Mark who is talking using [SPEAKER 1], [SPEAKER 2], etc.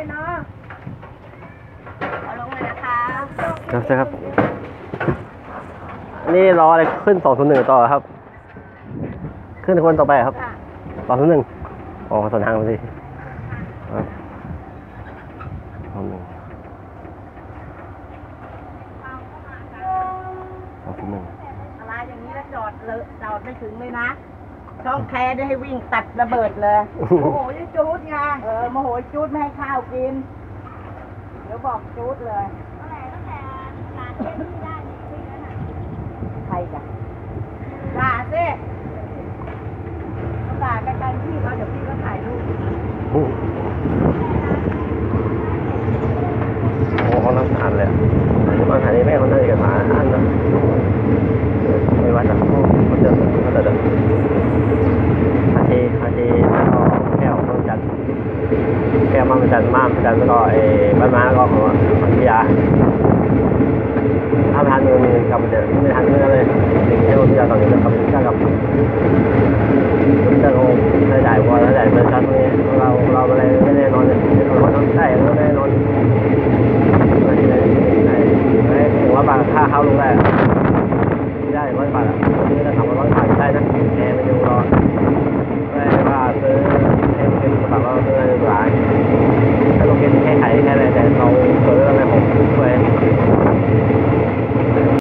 [SPEAKER 1] เนาะเอาลงเลยนะคะ
[SPEAKER 2] ครับใช่ครับนี่รออะไรขึ้น201ต่อครับขึ้นคนต่อไปครับ201อ๋อส่วนทางมาสิครับ201
[SPEAKER 1] อะไรอย่างนี้แล้วจอดไม่ถึงเลยนะช่องแคร์ได้ให้วิ่งตัดระเบิดเลยโมโหยจูดไงโมโหจูดไม่ให้ข้าวกินเดี๋ยวบอกจูดเลยตั้งแต่ร้านเที่ได้ที่นั่นน่ะใครจ้ะด่าสิด่ากันพี่เขาเดี๋ยวพี่ก็ถ่ายรูป
[SPEAKER 2] โอ้เขาต้องอ่านเลยบางทีนี่แม่เขานั่งเอกสารอ่านนะไม่ว่าจะเขาเจอเขาจะเดินคาเทแล้วก็แก้วต้องจัดแก้วมั่งจัดแล้วก็บ้านม้าก็ของพิยาถ้าทานมือกับเดี๋ยวไม่ทานเนื้อเลยสิ่งที่เราพิยาตอนนี้จะทำ